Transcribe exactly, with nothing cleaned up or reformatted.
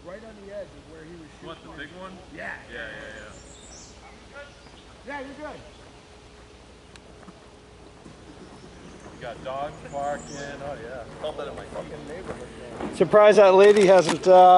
right on the edge of where he was shooting. What, the big one? Yeah. Yeah, yeah, yeah. Yeah, you're good. You got dogs barking. Oh, yeah. Felt that in my fucking neighborhood, man. Surprised that lady hasn't uh